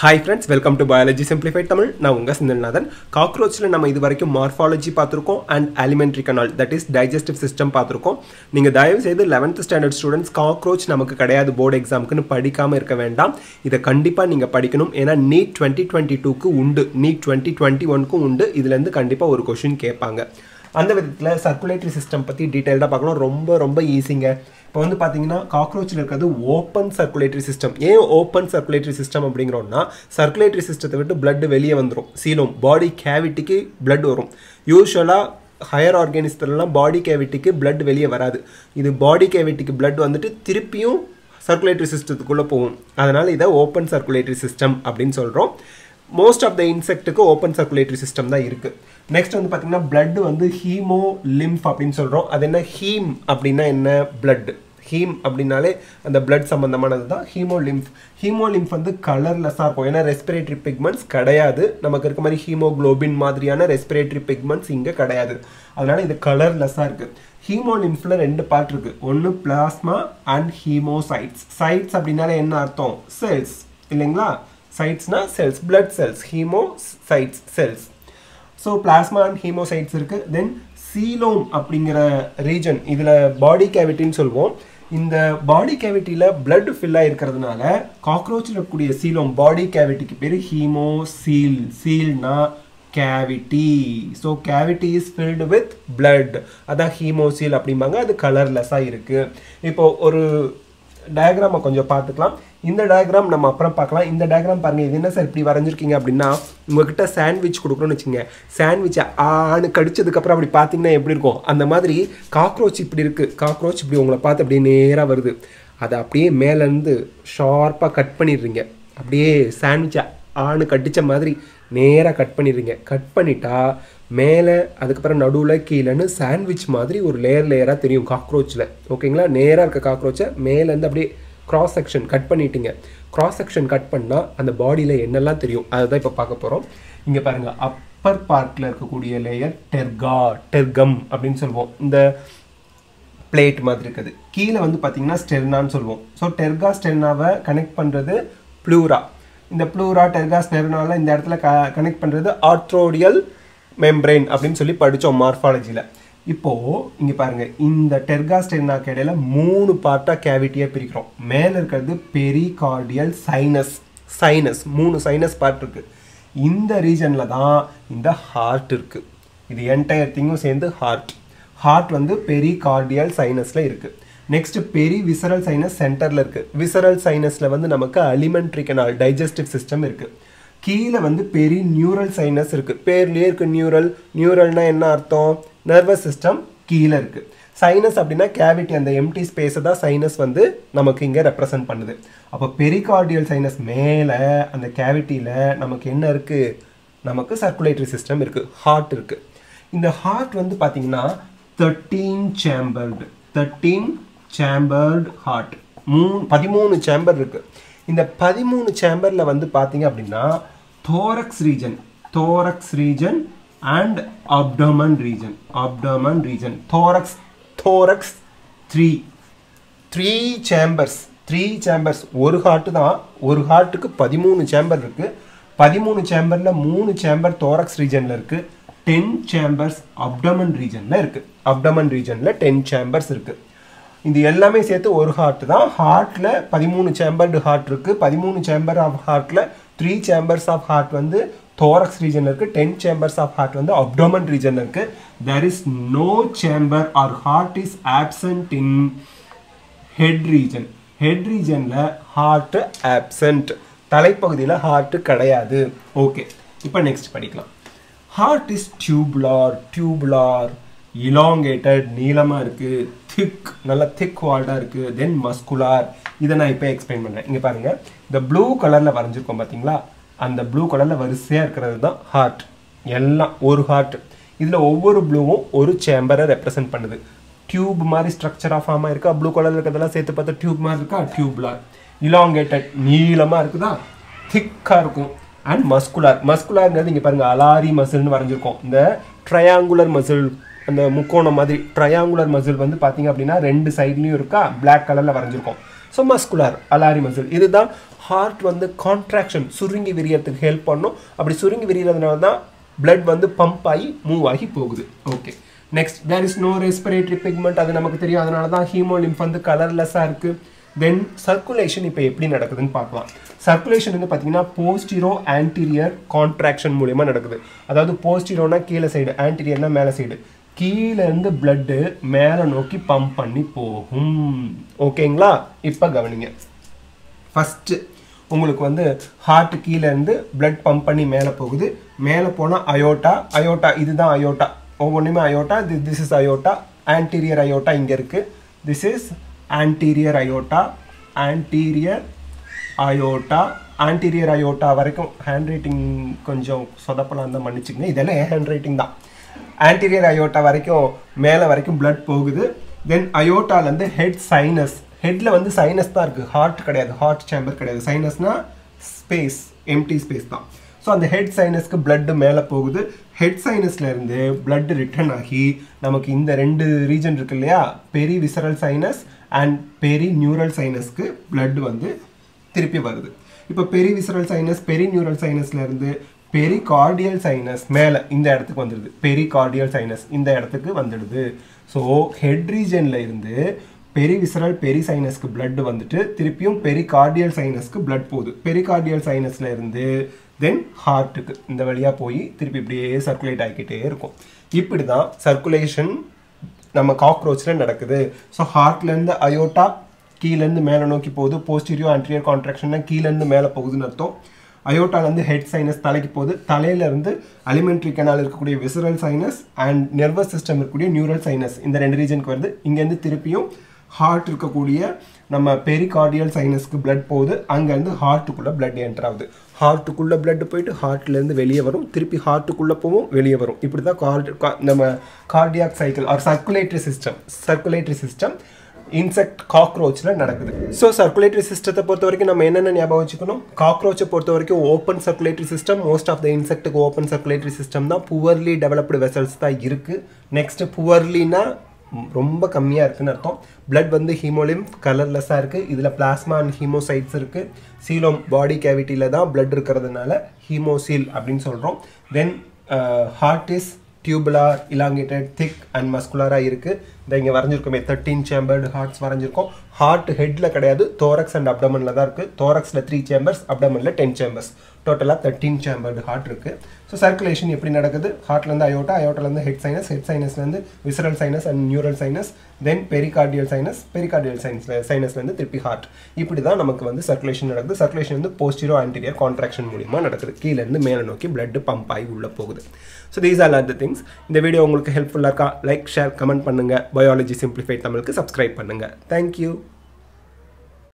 Hi friends, welcome to Biology Simplified Tamil. நான் உங்க செந்தில்நாதன். காக்ரோச்ல நம்ம இதுவரைக்கும் மார்ஃபாலஜி பார்த்திருக்கோம் and alimentary canal, that is digestive system பார்த்திருக்கோம். நீங்க தயவு செய்து 11th standard students காக்ரோச் நமக்கு கிடையாது போர்டு எக்ஸாம்க்குன்னு படிக்காம இருக்க வேண்டாம். இத கண்டிப்பா நீங்க படிக்கணும். ஏனா NEET 2022க்கு உண்டு, NEET 2021க்கு உண்டு. இதுல இருந்து கண்டிப்பா ஒரு क्वेश्चन கேட்பாங்க. அந்த விதத்துல சர்க்குலேட்டரி சிஸ்டம் பத்தி டீடைலா பார்க்கணும். ரொம்ப ஈஸிங்க. இப்போ வந்து பாத்தீங்கன்னா காக்ரோச்ல இருக்கிறது ஓப்பன் சர்க்குலேட்டரி சிஸ்டம். ஏன் ஓப்பன் சர்க்குலேட்டரி சிஸ்டம் அப்படிங்கிறோம்னா சர்க்குலேட்டரி சிஸ்டத்தை விட்டு பிளட் வெளியே வந்துடும். சீலம் பாடி கேவிட்டிக்கு பிளட் வரும். யூஸ்வலா ஹையர் ஆர்கானிசத்துலலாம் பாடி கேவிட்டிக்கு பிளட் வெளியே வராது. இது பாடி கேவிட்டிக்கு பிளட் வந்துட்டு திருப்பியும் சர்க்குலேட்டரி சிஸ்டத்துக்குள்ளே போகும். அதனால் இதை ஓப்பன் சர்க்குலேட்டரி சிஸ்டம் அப்படின்னு சொல்கிறோம். மோஸ்ட் ஆஃப் த இன்செக்ட்டுக்கு ஓப்பன் சர்க்குலேட்டரி சிஸ்டம் தான் இருக்குது. நெக்ஸ்ட் வந்து பார்த்தீங்கன்னா பிளட் வந்து ஹீமோ லிம்ஃப் அப்படின்னு சொல்கிறோம். அது என்ன ஹீம் அப்படின்னா என்ன? பிளட். ஹீம் அப்படின்னாலே அந்த பிளட் சம்மந்தமானது தான் ஹீமோலிம்ஃப். ஹீமோலிம்ஃப் வந்து கலர்லெஸ்ஸாக இருக்கும். ஏன்னா ரெஸ்பிரேட்டரி பிக்மெண்ட்ஸ் கிடையாது. நமக்கு இருக்க மாதிரி ஹீமோக்ளோபின் மாதிரியான ரெஸ்பிரேட்டரி பிக்மெண்ட்ஸ் இங்கே கிடையாது. அதனால் இது கலர்லெஸ்ஸாக இருக்குது. ஹீமோலிம்ஃபில் ரெண்டு பார்ட் இருக்குது. ஒன்று பிளாஸ்மா அண்ட் ஹீமோசைட்ஸ். சைட்ஸ் அப்படின்னாலே என்ன அர்த்தம்? செல்ஸ் இல்லைங்களா? சைட்ஸ்னா cells, blood cells, haemocytes cells. So plasma and haemocytes இருக்குது. தென் சீலோம் அப்படிங்கிற ரீஜன், இதில் பாடி கேவிட்டின்னு சொல்லுவோம். இந்த பாடி கேவிட்டியில் பிளட் ஃபில் ஆகிருக்கிறதுனால காக்ரோச்சில் இருக்கக்கூடிய சீலோம் பாடி கேவிட்டிக்கு பேர் ஹீமோசீல். சீல்னா cavity. So cavity is filled with blood. அதான் ஹீமோசீல் அப்படிம்பாங்க. அது கலர்லெஸ்ஸாக இருக்குது. இப்போது ஒரு டயக்ராமை கொஞ்சம் பார்த்துக்கலாம். இந்த டயக்ராம் நம்ம அப்புறம் பார்க்கலாம். இந்த டயக்ராம் பாருங்கள். இது என்ன சார் இப்படி வரைஞ்சிருக்கீங்க அப்படின்னா, உங்ககிட்ட சாண்ட்விச் கொடுக்குறோன்னு வச்சுங்க. சாண்ட்விச்சை ஆணு கடிச்சதுக்கப்புறம் அப்படி பார்த்தீங்கன்னா எப்படி இருக்கும்? அந்த மாதிரி காக்ரோச் இப்படி இருக்குது. காக்ரோச் இப்படி உங்களை பார்த்து அப்படியே நேராக வருது. அதை அப்படியே மேலேருந்து ஷார்ப்பாக கட் பண்ணிடுறீங்க. அப்படியே சாண்ட்விச்சை ஆணு கடித்த மாதிரி நேராக கட் பண்ணிடுறீங்க. கட் பண்ணிட்டா மேலே அதுக்கப்புறம் நடுவில் கீழேன்னு சாண்ட்விச் மாதிரி ஒரு லேயராக தெரியும் காக்ரோச்சில். ஓகேங்களா? நேராக இருக்க காக்ரோச்சை மேலேருந்து அப்படியே கிராஸ் செக்ஷன் கட் பண்ணிட்டீங்க. கிராஸ் செக்ஷன் கட் பண்ணால் அந்த பாடியில் என்னெல்லாம் தெரியும் அதை தான் இப்போ பார்க்க போகிறோம். இங்கே பாருங்கள், அப்பர் பார்ட்டில் இருக்கக்கூடிய லேயர் டெர்கம் அப்படின்னு சொல்லுவோம். இந்த பிளேட் மாதிரி இருக்குது. கீழே வந்து பார்த்தீங்கன்னா ஸ்டெர்னான்னு சொல்லுவோம். ஸோ டெர்கா ஸ்டெர்னாவை கனெக்ட் பண்ணுறது ப்ளூரா. இந்த ப்ளூரா டெர்கா ஸ்டெர்னாவில் இந்த இடத்துல கனெக்ட் பண்ணுறது ஆர்த்ரோடியல் மெம்பரேன் அப்படின்னு சொல்லி படித்தோம் மார்ஃபாலஜியில். இப்போது இங்கே பாருங்கள், இந்த டெர்கா ஸ்டெர்னாக்கு இடையில 3 பார்ட்டாக கேவிட்டியாக பிரிக்கிறோம். மேலே இருக்கிறது பெரிகார்டியல் சைனஸ். 3 சைனஸ் பார்ட் இருக்குது. இந்த ரீஜனில் தான் இந்த ஹார்ட் இருக்குது. இது என்டையர் திங்கும் சேர்ந்து ஹார்ட் வந்து பெரிகார்டியல் சைனஸில் இருக்குது. நெக்ஸ்ட் பெரி விசரல் சைனஸ் சென்டரில் இருக்குது. விசரல் சைனஸில் வந்து நமக்கு அலிமெண்ட்ரி கனால் டைஜஸ்டிவ் சிஸ்டம் இருக்குது. கீழே வந்து பெரி நியூரல் சைனஸ் இருக்குது. பேர்லேயே இருக்குது நியூரல். நியூரல்னால் என்ன அர்த்தம்? நர்வஸ் சிஸ்டம் கீழே இருக்குது. சைனஸ் அப்படின்னா கேவிட்டி, அந்த எம்டி ஸ்பேஸை தான் சைனஸ் வந்து நமக்கு இங்கே ரெப்ரசன்ட் பண்ணுது. அப்போ பெரிகார்டியல் சைனஸ் மேலே அந்த கேவிட்டியில் நமக்கு என்ன இருக்குது? நமக்கு சர்க்குலேட்டரி சிஸ்டம் இருக்குது, ஹார்ட் இருக்குது. இந்த ஹார்ட் வந்து பார்த்தீங்கன்னா 13 சேம்பர்டு ஹார்ட். 13 சேம்பர் இருக்குது. இந்த 13 சேம்பரில் வந்து பார்த்தீங்க அப்படின்னா thorax region and abdomen region. thorax 3 chambers. ஒரு ஹார்ட் தான். ஒரு ஹார்ட்டுக்கு 13 சேம்பர் இருக்குது. 13 சேம்பரில் 3 சேம்பர் thorax ரீஜனில் இருக்குது. 10 சேம்பர்ஸ் அப்டமன் ரீஜனில் இருக்குது. அப்டமன் ரீஜனில் 10 சேம்பர்ஸ் இருக்குது. இது எல்லாமே சேர்த்து ஒரு ஹார்ட் தான். ஹார்ட்டில் 13 சேம்பர்டு ஹார்ட் இருக்குது. 13 சேம்பர் ஆஃப் ஹார்ட்டில் 3 சேம்பர்ஸ் ஆஃப் ஹார்ட் வந்து thorax ரீஜனில் இருக்குது. 10 சேம்பர்ஸ் ஆஃப் ஹார்ட் வந்து அப்டோமன் ரீஜனில் இருக்குது. there is no chamber or heart is absent in head region. Head ரீஜனில் ஹார்ட் ஆப்சண்ட். தலைப்பகுதியில் ஹார்ட் கிடையாது. ஓகே, இப்போ நெக்ஸ்ட் படிக்கலாம். ஹார்ட் இஸ் டியூபுலார் இலாங்கேட்டட், நீளமாக இருக்குது. திக், நல்லா திக் வால்டாக இருக்குது. Then muscular. இதை நான் இப்போ எக்ஸ்பிளைன் பண்ணுறேன். இங்கே பாருங்கள், இந்த ப்ளூ கலரில் வரைஞ்சிருக்கோம் பார்த்தீங்களா? அந்த ப்ளூ கலரில் வரிசையாக இருக்கிறது தான் ஹார்ட். எல்லாம் ஒரு ஹார்ட். இதில் ஒவ்வொரு ப்ளூவும் ஒரு சேம்பரை ரெப்ரசன்ட் பண்ணுது. டியூப் மாதிரி ஸ்ட்ரக்சராக ஃபார்மாக இருக்கா? ப்ளூ கலரில் இருக்கிறதெல்லாம் சேர்த்து பார்த்தா டியூப் மாதிரி இருக்கா? டியூப்லார். இலாங்கேட்டட், நீளமாக இருக்குதா? திக்காக இருக்கும். அண்ட் மஸ்குலார்ங்கிறது இங்கே பாருங்கள், அலாரி மசில்னு வரைஞ்சிருக்கோம். இந்த ட்ரையாங்குலர் மசில் அந்த முக்கோணம் மாதிரி ட்ரையாங்குலர் மசில் வந்து பார்த்தீங்க அப்படின்னா ரெண்டு சைட்லையும் இருக்கா பிளாக் கலரில் வரைஞ்சிருக்கோம். ஸோ மஸ்குலர் அலாரி மசில் இதுதான் ஹார்ட் வந்து கான்ட்ராக்ஷன் சுருங்கி விரியறதுக்கு ஹெல்ப் பண்ணும். அப்படி சுருங்கி விரியறதுனால தான் பிளட் வந்து பம்ப் ஆகி மூவ் ஆகி போகுது. Okay, next there is no respiratory pigment, அது நமக்கு தெரியும். அதனால தான் ஹீமோலிம்ஃப் வந்து கலர்லெஸ்ஸாக இருக்குது. தென் சர்க்குலேஷன் இப்போ எப்படி நடக்குதுன்னு பார்க்கலாம். சர்க்குலேஷன் வந்து பார்த்தீங்கன்னா போஸ்டிரோ ஆன்டீரியர் கான்ட்ராக்ஷன் மூலியமாக நடக்குது. அதாவது போஸ்டிரோனா கீழே சைடு, ஆன்டீரியர்னா மேலே சைடு. கீழேருந்து பிளட்டு மேலே நோக்கி பம்ப் பண்ணி போகும். ஓகேங்களா? இப்போ கவனிங்க. ஃபஸ்ட்டு உங்களுக்கு வந்து ஹார்ட் கீழேருந்து பிளட் பம்ப் பண்ணி மேலே போகுது. மேலே போனால் அயோட்டா, அயோட்டா இதுதான் அயோட்டா, ஒவ்வொன்றுமே aorta. This is aorta, anterior aorta இங்கே இருக்குது. This is anterior aorta, anterior aorta, anterior aorta வரைக்கும் ஹேண்ட் ரைட்டிங் கொஞ்சம் சொதப்பலாம் தான், மன்னிச்சுங்க. இதெல்லாம் ஹேண்ட் ரைட்டிங் தான். anterior aorta வரைக்கும் மேலே வரைக்கும் blood போகுது. தென் அயோட்டாலேருந்து ஹெட் சைனஸ், ஹெட்டில் வந்து சைனஸ் தான் இருக்குது, ஹார்ட் கிடையாது, ஹார்ட் சேம்பர் கிடையாது. சைனஸ்னால் ஸ்பேஸ், எம்டி ஸ்பேஸ் தான். ஸோ அந்த ஹெட் சைனஸ்க்கு பிளட்டு மேலே போகுது. ஹெட் சைனஸ்லேருந்து பிளட் ரிட்டர்ன் ஆகி நமக்கு இந்த ரெண்டு ரீஜன் இருக்கு இல்லையா, perivisceral sinus and perineural சைனஸ்க்கு பிளட் வந்து திருப்பி வருது. இப்போ perivisceral sinus, perineural சைனஸ்லேருந்து பெரி கார்டியல் சைனஸ் மேலே இந்த இடத்துக்கு வந்துடுது. பெரி கார்டியல் சைனஸ் இந்த இடத்துக்கு வந்துடுது. ஸோ ஹெட் ரீஜனில் இருந்து பெரி விசரல் பெரி சைனஸ்க்கு பிளட் வந்துட்டு திருப்பியும் பெரி கார்டியல் சைனஸ்க்கு பிளட் போகுது. பெரி கார்டியல் சைனஸ்ல இருந்து தென் ஹார்ட்டுக்கு இந்த வழியாக போய் திருப்பி இப்படியே சர்க்குலேட் ஆகிக்கிட்டே இருக்கும். இப்படி தான் சர்க்குலேஷன் நம்ம காக்ரோச்சில் நடக்குது. ஸோ ஹார்ட்லேருந்து அயோட்டா கீழேருந்து மேலே நோக்கி போகுது. போஸ்டீரியோ ஆன்டீரியர் கான்ட்ராக்ஷன்னா கீழேருந்து மேலே போகுதுன்னு அர்த்தம். அயோட்டாலேருந்து ஹெட் சைனஸ் தலைக்கு போகுது. தலையிலேருந்து அலிமெண்ட்ரி கெனால் இருக்கக்கூடிய visceral sinus and nervous system இருக்கக்கூடிய நியூரல் சைனஸ் இந்த ரெண்டு ரீஜனுக்கு வருது. இங்கேருந்து திருப்பியும் ஹார்ட் இருக்கக்கூடிய நம்ம பெரிகார்டியல் சைனஸ்க்கு பிளட் போகுது. அங்கேருந்து ஹார்ட்டுக்குள்ளே பிளட் என்டர் ஆகுது. ஹார்ட்டுக்குள்ளே பிளட் போயிட்டு ஹார்ட்லேருந்து வெளியே வரும், திருப்பி ஹார்ட்டுக்குள்ளே போகும், வெளியே வரும். இப்படி தான் நம்ம cardiac cycle or circulatory system insect காக்ரோச்சில் நடக்குது. ஸோ சர்க்குலேட்டரி சிஸ்டத்தை பொறுத்த வரைக்கும் நம்ம என்னென்ன ஞாபகம் வச்சுக்கணும்? காக்ரோச்சை பொறுத்த வரைக்கும் open circulatory system. Most of the இன்செக்ட்டுக்கு ஓப்பன் சர்க்குலேட்டரி சிஸ்டம் தான். புவர்லி டெவலப்டு வெசல்ஸ் தான் இருக்குது. நெக்ஸ்ட் புவர்லினா ரொம்ப கம்மியாக இருக்குன்னு அர்த்தம். பிளட் வந்து ஹீமோலிம்ஃப் கலர்லெஸ்ஸாக இருக்குது. இதில் பிளாஸ்மா அண்ட் ஹீமோசைட்ஸ் இருக்குது. சீலம் பாடி கேவிட்டியில் தான் பிளட் இருக்கிறதுனால ஹீமோசீல் அப்படின்னு சொல்கிறோம். Then heart is tubular, elongated, thick and மஸ்குலராக இருக்குது. இந்த இங்கே வரைஞ்சிருக்கோமே 13 சேம்பர்டு ஹார்ட்ஸ் வரைஞ்சிருக்கோம். ஹார்ட் ஹெட்டில் கிடையாது, தோரக்ஸ் அண்ட் அப்டமனில் தான் இருக்குது. தோரக்ஸில் 3 சேம்பர்ஸ், அப்டமனில் 10 சேம்பர்ஸ், டோட்டலாக 13 சேம்பர்டு ஹார்ட் இருக்குது. ஸோ சர்க்குலேஷன் எப்படி நடக்குது? ஹார்ட்லேருந்து அயோட்டா, அயோட்டாலேருந்து ஹெட் சைனஸ், ஹெட் சைனஸ்லேருந்து visceral sinus and neural sinus, then pericardial sinus, pericardial சைனஸ்லேருந்து திருப்பி ஹார்ட். இப்படி தான் நமக்கு வந்து சர்க்குலேஷன் நடக்குது. சர்க்குலேஷன் வந்து போஸ்டீரியோ ஆன்டீரியர் கான்ட்ராக்ஷன் மூலிமா நடக்குது. கீழேருந்து மேலே நோக்கி பிளட் பம்ப் ஆகி உள்ளே போகுது. So these are the things. இந்த வீடியோ உங்களுக்கு ஹெல்ப்ஃபுல்லாக இருக்கா? லைக், ஷேர், கமெண்ட் பண்ணுங்கள். பயாலஜி சிம்பிளிஃபைட் தமிழுக்கு சப்ஸ்கிரைப் பண்ணுங்கள். தேங்க்யூ.